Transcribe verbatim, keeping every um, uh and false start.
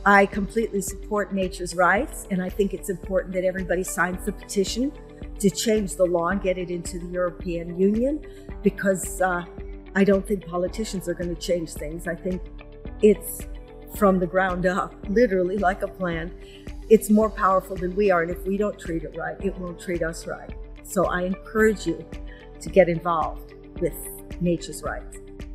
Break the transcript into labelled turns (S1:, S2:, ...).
S1: I completely support nature's rights, and I think it's important that everybody signs the petition to change the law and get it into the European Union, because uh, I don't think politicians are going to change things. I think it's from the ground up, literally like a plant. It's more powerful than we are, and if we don't treat it right, it won't treat us right. So I encourage you to get involved with nature's rights.